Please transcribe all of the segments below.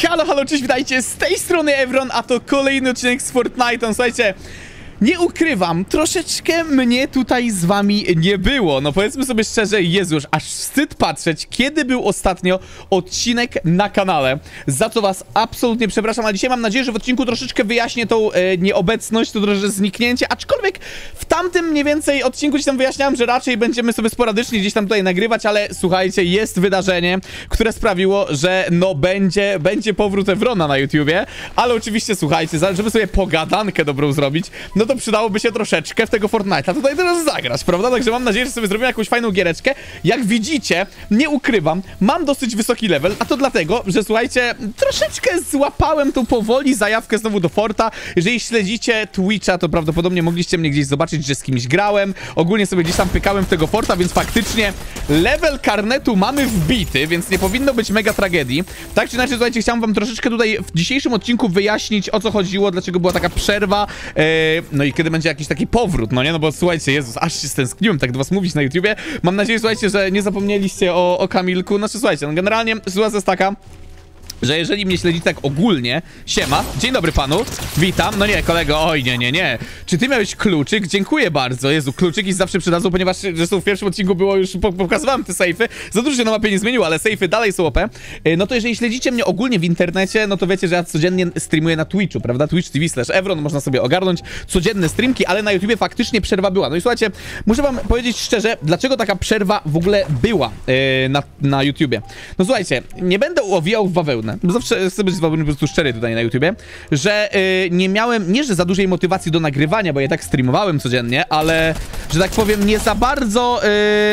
Halo, halo, cześć, witajcie, z tej strony Evron, a to kolejny odcinek z Fortnite'a. Słuchajcie, nie ukrywam, troszeczkę mnie tutaj z wami nie było. No powiedzmy sobie szczerze, Jezus, aż wstyd patrzeć, kiedy był ostatnio odcinek na kanale. Za co was absolutnie przepraszam, a dzisiaj mam nadzieję, że w odcinku troszeczkę wyjaśnię tą nieobecność, to troszeczkę zniknięcie, aczkolwiek w tamtym mniej więcej odcinku gdzieś tam wyjaśniałem, że raczej będziemy sobie sporadycznie gdzieś tam tutaj nagrywać, ale słuchajcie, jest wydarzenie, które sprawiło, że no będzie powrót Evrona na YouTubie, ale oczywiście słuchajcie, żeby sobie pogadankę dobrą zrobić, no to przydałoby się troszeczkę w tego Fortnite'a tutaj teraz zagrać, prawda? Także mam nadzieję, że sobie zrobimy jakąś fajną giereczkę. Jak widzicie, nie ukrywam, mam dosyć wysoki level, a to dlatego, że słuchajcie, troszeczkę złapałem tu powoli zajawkę znowu do Forta. Jeżeli śledzicie Twitcha, to prawdopodobnie mogliście mnie gdzieś zobaczyć, że z kimś grałem. Ogólnie sobie gdzieś tam pykałem w tego Forta, więc faktycznie level karnetu mamy wbity, więc nie powinno być mega tragedii. Tak czy inaczej, słuchajcie, chciałem wam troszeczkę tutaj w dzisiejszym odcinku wyjaśnić, o co chodziło, dlaczego była taka przerwa, no i kiedy będzie jakiś taki powrót, no nie? No bo słuchajcie, Jezus, aż się stęskniłem tak do was mówić na YouTubie. Mam nadzieję, słuchajcie, że nie zapomnieliście o Kamilku. Znaczy, słuchajcie, no generalnie sytuacja jest taka, że jeżeli mnie śledzicie tak ogólnie, siema, dzień dobry panu, witam, no nie kolego, oj nie, czy ty miałeś kluczyk? Dziękuję bardzo, Jezu, kluczyki zawsze przydadzą, ponieważ zresztą w pierwszym odcinku było już, pokazywałem te sejfy, za dużo się na mapie nie zmieniło, ale sejfy dalej są OP, no to jeżeli śledzicie mnie ogólnie w internecie, no to wiecie, że ja codziennie streamuję na Twitchu, prawda, twitch.tv/Evron, można sobie ogarnąć codzienne streamki, ale na YouTubie faktycznie przerwa była, no i słuchajcie, muszę wam powiedzieć szczerze, dlaczego taka przerwa w ogóle była na YouTubie, no słuchajcie, nie będę owijał w bawełnę, bo zawsze chcę być z wami po prostu szczery tutaj na YouTubie, że nie miałem, nie że za dużej motywacji do nagrywania, bo ja tak streamowałem codziennie, ale, że tak powiem, nie za bardzo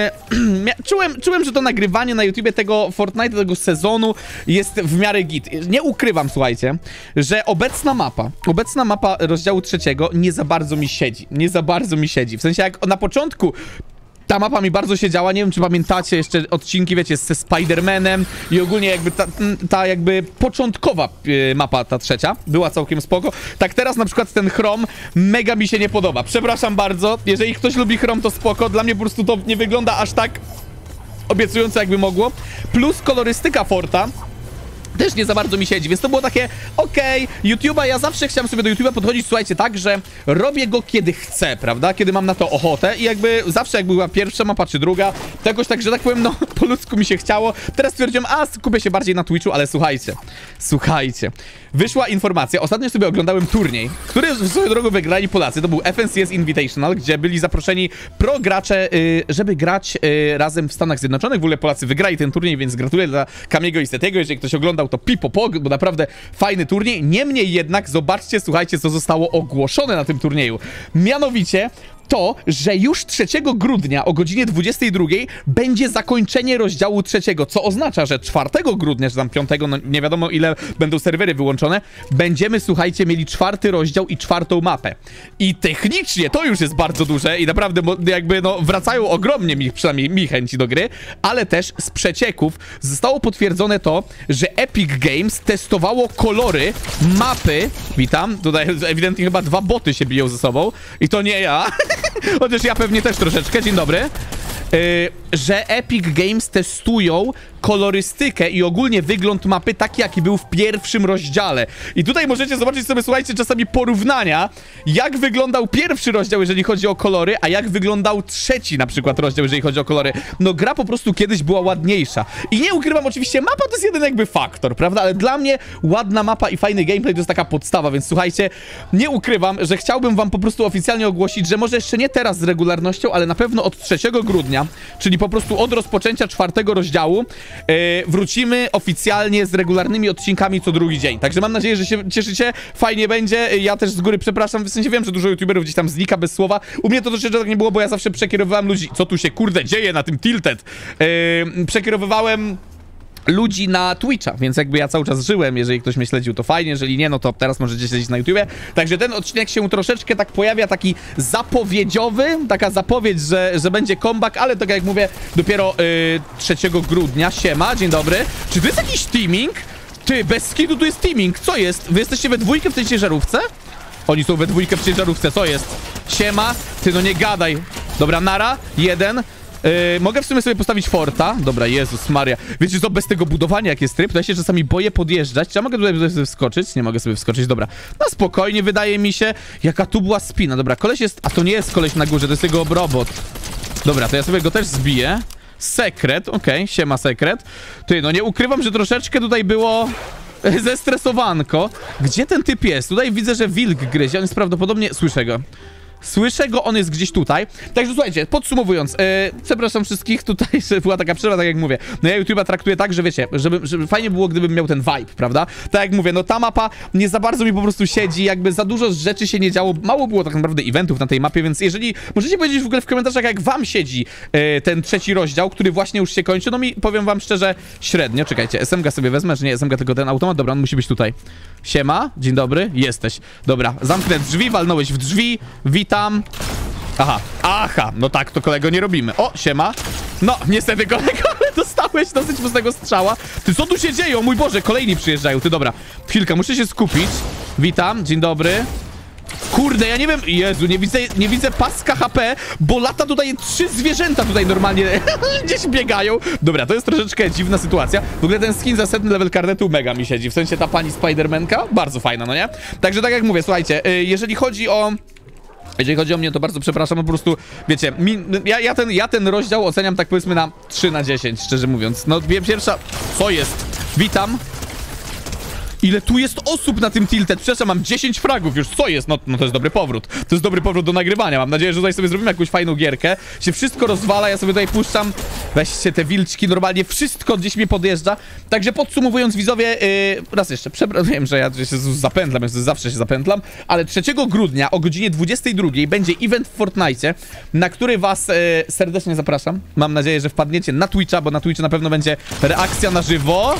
czułem, że to nagrywanie na YouTubie tego Fortnite'a, tego sezonu jest w miarę git. Nie ukrywam, słuchajcie, że obecna mapa rozdziału 3 nie za bardzo mi siedzi, w sensie jak na początku ta mapa mi bardzo siedziała, nie wiem czy pamiętacie jeszcze odcinki, wiecie, ze Spider-Manem i ogólnie jakby ta jakby początkowa mapa, ta trzecia, była całkiem spoko. Tak teraz na przykład ten Chrom mega mi się nie podoba. Przepraszam bardzo, jeżeli ktoś lubi Chrom, to spoko, dla mnie po prostu to nie wygląda aż tak obiecująco jakby mogło. Plus kolorystyka Forta też nie za bardzo mi siedzi, więc to było takie okej, YouTube'a, ja zawsze chciałem sobie do YouTube'a podchodzić, słuchajcie, tak, że robię go kiedy chcę, prawda, kiedy mam na to ochotę i jakby zawsze jak była pierwsza mapa czy druga, to jakoś tak, że tak powiem, no po ludzku mi się chciało, teraz stwierdziłem, skupię się bardziej na Twitchu, ale słuchajcie, wyszła informacja, ostatnio sobie oglądałem turniej, który w swoją drogą wygrali Polacy, to był FNCS Invitational, gdzie byli zaproszeni pro gracze, żeby grać razem w Stanach Zjednoczonych, w ogóle Polacy wygrali ten turniej, więc gratuluję dla Kamiego i Stetiego, jeżeli ktoś oglądał to pipo-pog, bo naprawdę fajny turniej. Niemniej jednak, zobaczcie, słuchajcie, co zostało ogłoszone na tym turnieju. Mianowicie to, że już 3 grudnia o godzinie 22 będzie zakończenie rozdziału 3, co oznacza, że 4 grudnia, czy tam 5, no nie wiadomo ile będą serwery wyłączone, będziemy, słuchajcie, mieli 4 rozdział i 4 mapę. I technicznie to już jest bardzo duże i naprawdę jakby no wracają ogromnie przynajmniej mi chęci do gry, ale też z przecieków zostało potwierdzone to, że Epic Games testowało kolory mapy, witam, tutaj ewidentnie chyba 2 boty się biją ze sobą i to nie ja, chociaż ja pewnie też troszeczkę, dzień dobry, że Epic Games testują kolorystykę i ogólnie wygląd mapy taki, jaki był w pierwszym rozdziale. I tutaj możecie zobaczyć sobie, słuchajcie, czasami porównania, jak wyglądał pierwszy rozdział, jeżeli chodzi o kolory, a jak wyglądał 3 na przykład rozdział, jeżeli chodzi o kolory. No gra po prostu kiedyś była ładniejsza. I nie ukrywam, oczywiście mapa to jest jeden jakby faktor, prawda? Ale dla mnie ładna mapa i fajny gameplay to jest taka podstawa, więc słuchajcie, nie ukrywam, że chciałbym wam po prostu oficjalnie ogłosić, że może jeszcze nie teraz z regularnością, ale na pewno od 3 grudnia, czyli po prostu od rozpoczęcia 4 rozdziału, wrócimy oficjalnie z regularnymi odcinkami co drugi dzień. Także mam nadzieję, że się cieszycie. Fajnie będzie. Ja też z góry przepraszam. W sensie wiem, że dużo youtuberów gdzieś tam znika bez słowa. U mnie to troszeczkę tak nie było, bo ja zawsze przekierowywałem ludzi. Co tu się kurde dzieje na tym Tilted? Przekierowywałem ludzi na Twitcha, więc jakby ja cały czas żyłem, jeżeli ktoś mnie śledził, to fajnie, jeżeli nie, no to teraz możecie śledzić na YouTubie. Także ten odcinek się troszeczkę tak pojawia, taki zapowiedziowy, taka zapowiedź, że będzie comeback, ale tak jak mówię, dopiero 3 grudnia. Siema, dzień dobry. Czy to jest jakiś teaming? Ty, bez skidu tu jest teaming, co jest? Wy jesteście we dwójkę w tej ciężarówce? Oni są we dwójkę w ciężarówce, co jest? Siema, ty no nie gadaj. Dobra, nara, 1. Mogę w sumie sobie postawić forta. Dobra, Jezus Maria. Wiecie co, bez tego budowania, jak jest tryb, to ja się czasami boję podjeżdżać. Czy ja mogę tutaj sobie wskoczyć? Nie mogę sobie wskoczyć, dobra. No spokojnie, wydaje mi się. Jaka tu była spina. Dobra, koleś jest... A to nie jest koleś na górze, to jest jego robot. Dobra, to ja sobie go też zbiję. Sekret, okej, siema sekret. Ty, no nie ukrywam, że troszeczkę tutaj było... zestresowanko. Gdzie ten typ jest? Tutaj widzę, że wilk gryzie. On jest prawdopodobnie... Słyszę go, on jest gdzieś tutaj. Także słuchajcie, podsumowując, przepraszam wszystkich tutaj, że była taka przerwa, tak jak mówię. No ja YouTube'a traktuję tak, że wiecie, żeby fajnie było, gdybym miał ten vibe, prawda? Tak jak mówię, no ta mapa nie za bardzo mi po prostu siedzi, jakby za dużo rzeczy się nie działo. Mało było tak naprawdę eventów na tej mapie, więc jeżeli możecie powiedzieć w ogóle w komentarzach, jak wam siedzi ten trzeci rozdział, który właśnie już się kończy, no mi, powiem wam szczerze, średnio. Czekajcie, SMG sobie wezmę, że nie SMG, tylko ten automat. Dobra, on musi być tutaj. Siema, dzień dobry, jesteś. Dobra, zamknę drzwi, walnąłeś w drzwi, witam. Aha, no tak, to kolego nie robimy. O, siema. No, niestety kolego, ale dostałeś dosyć mocnego strzała. Ty, co tu się dzieje? O mój Boże, kolejni przyjeżdżają. Ty, dobra, chwilkę, muszę się skupić. Witam, dzień dobry. Kurde, ja nie wiem, Jezu, nie widzę paska HP, bo lata tutaj 3 zwierzęta tutaj normalnie gdzieś biegają. Dobra, to jest troszeczkę dziwna sytuacja. W ogóle ten skin za 100 level karnetu mega mi siedzi. W sensie ta pani Spidermanka, bardzo fajna, no nie? Także tak jak mówię, słuchajcie, jeżeli chodzi o mnie, to bardzo przepraszam, po prostu, wiecie, ja ten rozdział oceniam tak powiedzmy na 3/10, szczerze mówiąc. No, pierwsza... Co jest? Witam. Ile tu jest osób na tym tilted? Przepraszam, mam 10 fragów już. Co jest? No to jest dobry powrót. To jest dobry powrót do nagrywania. Mam nadzieję, że tutaj sobie zrobimy jakąś fajną gierkę. Się wszystko rozwala, ja sobie tutaj puszczam. Weźcie te wilczki, normalnie wszystko gdzieś mnie podjeżdża. Także podsumowując, widzowie, raz jeszcze, wiem, że ja się zapętlam, ja zawsze się zapętlam, ale 3 grudnia o godzinie 22 będzie event w Fortnite, na który was serdecznie zapraszam. Mam nadzieję, że wpadniecie na Twitcha, bo na Twitchu na pewno będzie reakcja na żywo.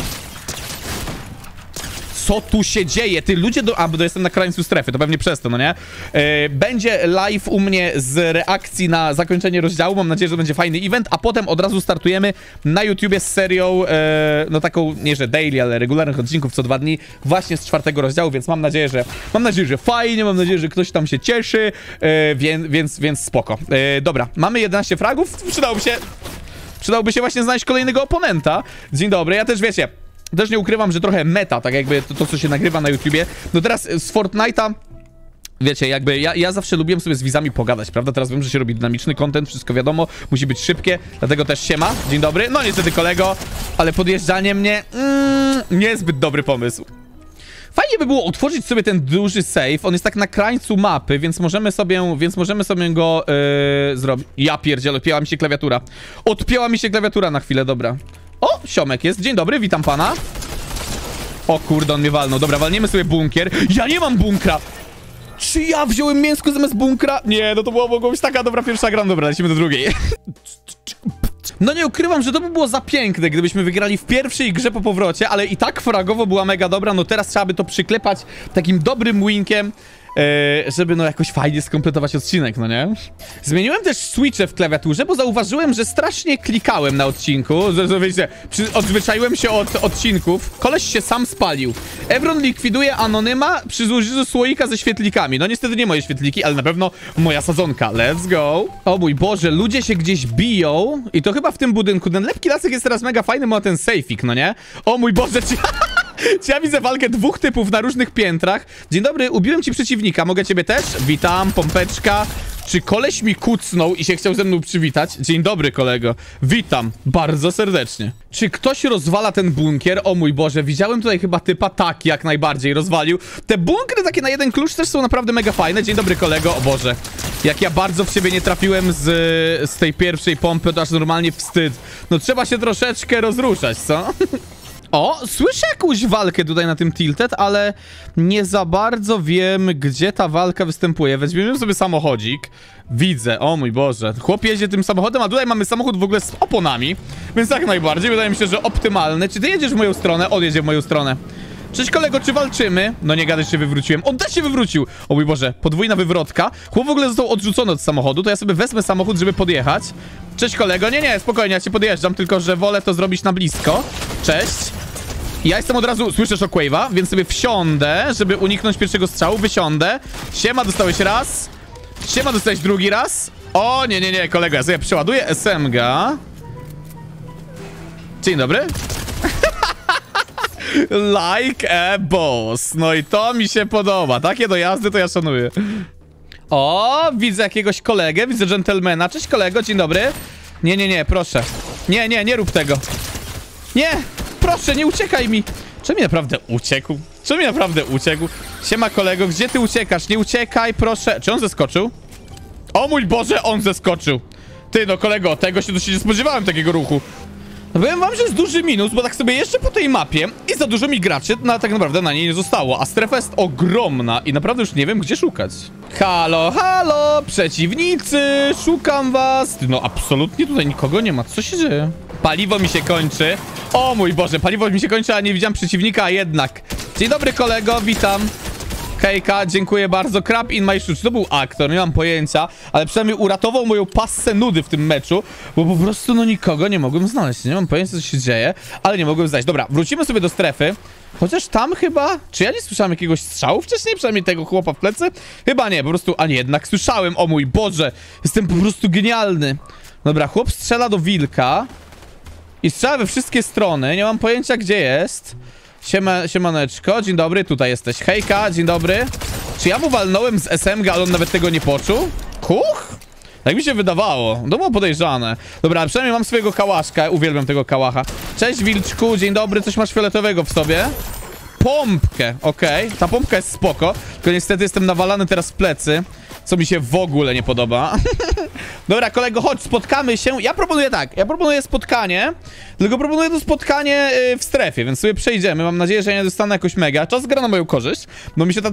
Co tu się dzieje? Ty, ludzie bo jestem na krańcu strefy, to pewnie przez to, no nie? Będzie live u mnie z reakcji na zakończenie rozdziału. Mam nadzieję, że będzie fajny event, a potem od razu startujemy na YouTubie z serią, no taką, nie że daily, ale regularnych odcinków co 2 dni, właśnie z 4 rozdziału, więc mam nadzieję, że fajnie, mam nadzieję, że ktoś tam się cieszy, więc spoko. Dobra, mamy 11 fragów, przydałoby się właśnie znaleźć kolejnego oponenta. Dzień dobry, ja też, wiecie, też nie ukrywam, że trochę meta, tak jakby to co się nagrywa na YouTubie. No teraz z Fortnite'a, wiecie, jakby ja zawsze lubiłem sobie z widzami pogadać, prawda? Teraz wiem, że się robi dynamiczny content, wszystko wiadomo, musi być szybkie, dlatego też siema, dzień dobry. No niestety kolego, ale podjeżdżanie mnie, niezbyt dobry pomysł. Fajnie by było otworzyć sobie ten duży safe, on jest tak na krańcu mapy, więc możemy sobie go zrobić. Ja pierdzielę, odpięła mi się klawiatura. Odpięła mi się klawiatura na chwilę, dobra. O, siomek jest. Dzień dobry, witam pana. O kurde, on mnie walnął. Dobra, walniemy sobie bunkier. Ja nie mam bunkra. Czy ja wziąłem mięsko zamiast bunkra? Nie, no to mogła być taka dobra pierwsza gra. Dobra, lecimy do drugiej. No nie ukrywam, że to by było za piękne, gdybyśmy wygrali w pierwszej grze po powrocie, ale i tak fragowo była mega dobra. No teraz trzeba by to przyklepać takim dobrym winkiem, żeby no jakoś fajnie skompletować odcinek, no nie? Zmieniłem też switche w klawiaturze, bo zauważyłem, że strasznie klikałem na odcinku. Wiecie, odzwyczaiłem się od odcinków. Koleś się sam spalił. Evron likwiduje anonyma przy użyciu słoika ze świetlikami. No niestety nie moje świetliki, ale na pewno moja sadzonka. Let's go. O mój Boże, ludzie się gdzieś biją i to chyba w tym budynku. Ten lepki lasek jest teraz mega fajny, ma ten sejfik, no nie? O mój Boże, czy ja widzę walkę 2 typów na różnych piętrach. Dzień dobry, ubiłem ci przeciwnika, mogę ciebie też? Witam, pompeczka. Czy koleś mi kucnął i się chciał ze mną przywitać? Dzień dobry, kolego. Witam, bardzo serdecznie. Czy ktoś rozwala ten bunkier? O mój Boże, widziałem tutaj chyba typa, tak, jak najbardziej rozwalił. Te bunkry takie na jeden klucz też są naprawdę mega fajne. Dzień dobry, kolego. O Boże, jak ja bardzo w siebie nie trafiłem z tej pierwszej pompy, to aż normalnie wstyd. No trzeba się troszeczkę rozruszać, co? O, słyszę jakąś walkę tutaj na tym tilted, ale nie za bardzo wiem, gdzie ta walka występuje. Weźmiemy sobie samochodzik. Widzę, o mój Boże. Chłop jedzie tym samochodem, a tutaj mamy samochód w ogóle z oponami. Więc jak najbardziej, wydaje mi się, że optymalny. Czy ty jedziesz w moją stronę? Odjedzie w moją stronę. Cześć kolego, czy walczymy? No nie gadaj, się wywróciłem. On też się wywrócił. O mój Boże, podwójna wywrotka. Chłop w ogóle został odrzucony od samochodu, to ja sobie wezmę samochód, żeby podjechać. Cześć kolego, nie, spokojnie, ja cię podjeżdżam, tylko że wolę to zrobić na blisko. Cześć. Ja jestem od razu, słyszę shockwave'a, więc sobie wsiądę, żeby uniknąć pierwszego strzału, wysiądę. Siema, dostałeś raz. Siema, dostałeś drugi raz. O, nie, kolego, ja sobie przeładuję SMG. Dzień dobry. Like a boss. No i to mi się podoba. Takie dojazdy to ja szanuję. O, widzę jakiegoś kolegę, widzę dżentelmena. Cześć kolego, dzień dobry. Nie, proszę. Nie rób tego. Nie, proszę, nie uciekaj mi. Czy mi naprawdę uciekł? Siema kolego, gdzie ty uciekasz? Nie uciekaj, proszę. Czy on zeskoczył? O mój Boże, on zeskoczył. Ty no kolego, tego się nie spodziewałem, takiego ruchu. No powiem wam, że jest duży minus, bo tak sobie jeszcze po tej mapie i za dużo mi graczy tak naprawdę na niej nie zostało, a strefa jest ogromna i naprawdę już nie wiem, gdzie szukać. Halo, przeciwnicy, szukam was. No absolutnie tutaj nikogo nie ma, co się dzieje? Paliwo mi się kończy. O mój Boże, paliwo mi się kończy, a nie widziałem przeciwnika, a jednak. Dzień dobry kolego, witam. Hejka, dziękuję bardzo. Crab in my shoe. Czy to był aktor? Nie mam pojęcia, ale przynajmniej uratował moją passę nudy w tym meczu, bo po prostu no nikogo nie mogłem znaleźć. Nie mam pojęcia, co się dzieje, ale nie mogłem znaleźć. Dobra, wrócimy sobie do strefy. Chociaż tam chyba... Czy ja nie słyszałem jakiegoś strzału wcześniej? Przynajmniej tego chłopa w plecy? Chyba nie, po prostu... A nie, jednak słyszałem. O mój Boże, jestem po prostu genialny. Dobra, chłop strzela do wilka i strzela we wszystkie strony. Nie mam pojęcia, gdzie jest. Siemaneczko, dzień dobry, tutaj jesteś. Hejka, dzień dobry. Czy ja mu walnąłem z SMG, ale on nawet tego nie poczuł? Tak mi się wydawało. To było podejrzane. Dobra, ale przynajmniej mam swojego kałaszka. Uwielbiam tego kałacha. Cześć wilczku, dzień dobry, coś masz fioletowego w sobie? Pompkę, okej. Ta pompka jest spoko. Tylko niestety jestem nawalany teraz w plecy, co mi się w ogóle nie podoba. Dobra, kolego, chodź, spotkamy się. Ja proponuję spotkanie. Tylko proponuję to spotkanie w strefie, więc sobie przejdziemy. Mam nadzieję, że nie dostanę jakoś mega. Czas gra na moją korzyść, bo mi się ta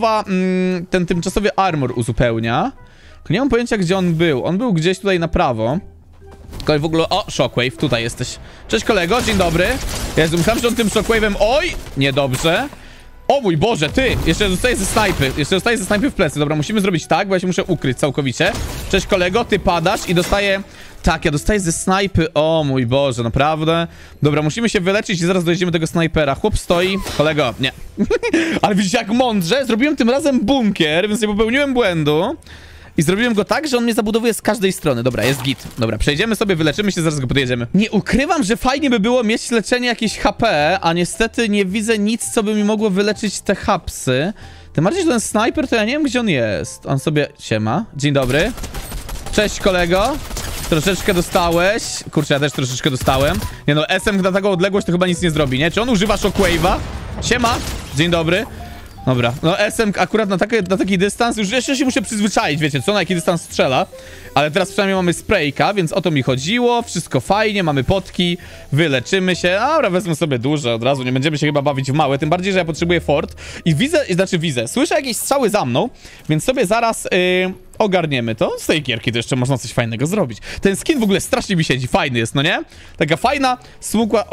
ten tymczasowy armor uzupełnia. Tylko nie mam pojęcia, gdzie on był. On był gdzieś tutaj na prawo. Tylko w ogóle... O, Shockwave, tutaj jesteś. Cześć kolego, dzień dobry. Jezu, myślałem, że on tym Shockwave'em... Oj, niedobrze. O mój Boże, ty! Jeszcze zostaję ze snajpy w plecy. Dobra, musimy zrobić tak, bo ja się muszę ukryć całkowicie. Cześć kolego, ty padasz i dostaję... Tak, ja dostaję ze snajpy. O mój Boże, naprawdę. Dobra, musimy się wyleczyć i zaraz dojedziemy do tego snajpera. Chłop stoi. Kolego, nie. Ale widzicie jak mądrze? Zrobiłem tym razem bunkier, więc nie popełniłem błędu. I zrobiłem go tak, że on mnie zabudowuje z każdej strony. Dobra, jest git. Dobra, przejdziemy sobie, wyleczymy się, zaraz go podjedziemy. Nie ukrywam, że fajnie by było mieć leczenie jakieś HP, a niestety nie widzę nic, co by mi mogło wyleczyć te hapsy. Tym bardziej, że ten snajper, to ja nie wiem, gdzie on jest. On sobie... Siema. Dzień dobry. Cześć, kolego. Troszeczkę dostałeś. Kurczę, ja też troszeczkę dostałem. Nie no, SM na taką odległość to chyba nic nie zrobi, nie? Czy on używa Shockwave'a? Siema. Dzień dobry. Dobra, no SM akurat na taki dystans, już jeszcze się muszę przyzwyczaić, wiecie co, na jaki dystans strzela. Ale teraz przynajmniej mamy sprayka, więc o to mi chodziło, wszystko fajnie, mamy potki, wyleczymy się. Dobra, wezmę sobie duże od razu, nie będziemy się chyba bawić w małe, tym bardziej, że ja potrzebuję fort. I widzę, słyszę jakieś strzały za mną, więc sobie zaraz ogarniemy to. Z tej gierki to jeszcze można coś fajnego zrobić. Ten skin w ogóle strasznie mi siedzi, fajny jest, no nie? Taka fajna, smukła,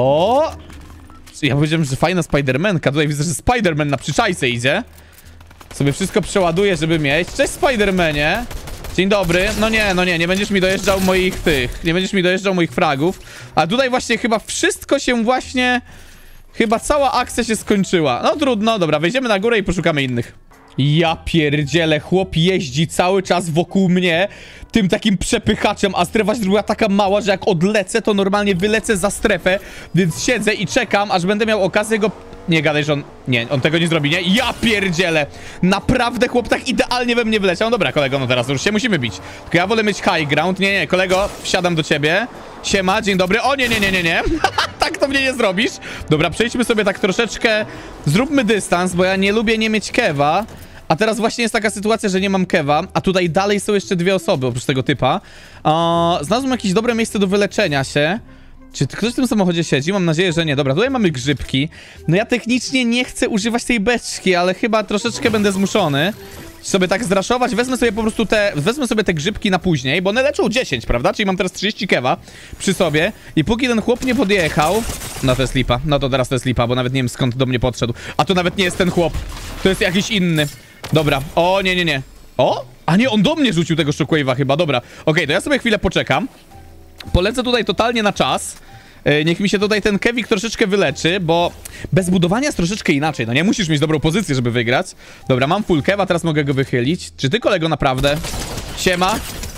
ja powiedziałem, że fajna Spidermanka. Tutaj widzę, że Spiderman na przyczajce idzie. Sobie wszystko przeładuję, żeby mieć. Cześć, Spidermanie. Dzień dobry. No nie będziesz mi dojeżdżał moich nie będziesz mi dojeżdżał moich fragów. A tutaj właśnie chyba wszystko się właśnie... Chyba cała akcja się skończyła. No trudno, dobra, wejdziemy na górę i poszukamy innych. Ja pierdzielę, chłop jeździ cały czas wokół mnie tym takim przepychaczem, a strefa się była taka mała, że jak odlecę, to normalnie wylecę za strefę, więc siedzę i czekam, aż będę miał okazję go... Nie gadaj, że on... Nie, on tego nie zrobi, nie? Ja pierdzielę! Naprawdę chłop tak idealnie we mnie wleciał. No dobra, kolego, no teraz już się musimy bić. Tylko ja wolę mieć high ground. Nie, kolego, wsiadam do ciebie. Siema, dzień dobry. O, nie. Tak to mnie nie zrobisz. Dobra, przejdźmy sobie tak troszeczkę. Zróbmy dystans, bo ja nie lubię nie mieć kewa. A teraz właśnie jest taka sytuacja, że nie mam kewa, a tutaj dalej są jeszcze dwie osoby oprócz tego typa. Znalazłem jakieś dobre miejsce do wyleczenia się. Czy ktoś w tym samochodzie siedzi? Mam nadzieję, że nie. Dobra, tutaj mamy grzybki. No ja technicznie nie chcę używać tej beczki, ale chyba troszeczkę będę zmuszony sobie tak zraszować. Wezmę sobie te grzybki na później, bo one leczą 10, prawda? Czyli mam teraz 30 kewa przy sobie. I póki ten chłop nie podjechał... No to jest lipa. No to teraz to jest lipa, bo nawet nie wiem skąd do mnie podszedł. A to nawet nie jest ten chłop. To jest jakiś inny. Dobra. O, nie. O? A nie, on do mnie rzucił tego shockwave'a chyba. Dobra. Okej, to ja sobie chwilę poczekam. Polecę tutaj totalnie na czas. Niech mi się tutaj ten kewik troszeczkę wyleczy, bo bez budowania jest troszeczkę inaczej. No nie musisz mieć dobrą pozycję, żeby wygrać. Dobra, mam full kewa, teraz mogę go wychylić. Czy ty, kolego, naprawdę? Siema.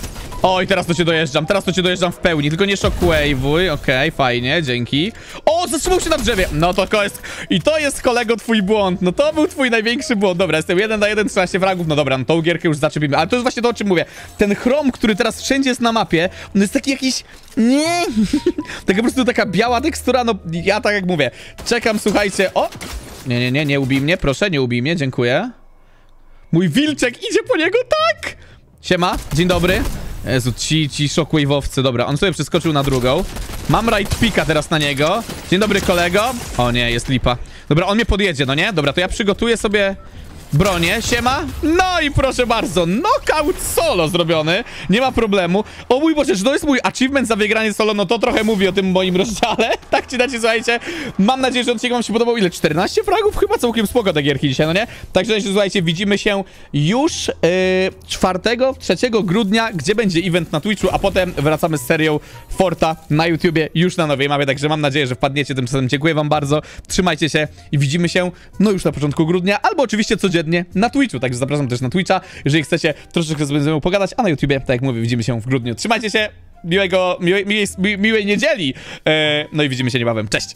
Oj, teraz to cię dojeżdżam w pełni, tylko nie shockwave'uj, okej, fajnie, dzięki. O, zatrzymał się na drzewie, no to jest, i to jest, kolego, twój błąd, no to był twój największy błąd, dobra, jestem 1 na 1, 13 fragów, no dobra, no tą gierkę już zaczepimy, ale to jest właśnie to, o czym mówię, ten chrom, który teraz wszędzie jest na mapie, on jest taki jakiś, nie, taka po prostu taka biała tekstura, no ja tak jak mówię, czekam, słuchajcie, o, nie ubij mnie, proszę, nie ubij mnie, dziękuję. Mój wilczek idzie po niego, tak! Siema, dzień dobry. Jezu, ci shockwave'owcy, dobra, on sobie przeskoczył na drugą. Mam right picka teraz na niego. Dzień dobry, kolego. O nie, jest lipa. Dobra, on mnie podjedzie, no nie? Dobra, to ja przygotuję sobie bronię, siema. No i proszę bardzo, knockout solo zrobiony. Nie ma problemu. O mój Boże, czy to jest mój achievement za wygranie solo? No to trochę mówi o tym moim rozdziale. Tak czy inaczej, słuchajcie, mam nadzieję, że odcinek wam się podobał. Ile? 14 fragów? Chyba całkiem spoko te gierki dzisiaj, no nie? Także słuchajcie, widzimy się już 3 grudnia, gdzie będzie event na Twitchu, a potem wracamy z serią Forta na YouTubie, już na nowej mapie, także mam nadzieję, że wpadniecie tymczasem. Dziękuję wam bardzo, trzymajcie się i widzimy się, no już na początku grudnia, albo oczywiście codziennie na Twitchu, także zapraszam też na Twitcha, jeżeli chcecie troszeczkę ze mną pogadać, a na YouTubie, tak jak mówię, widzimy się w grudniu. Trzymajcie się, miłej niedzieli, no i widzimy się niebawem, cześć!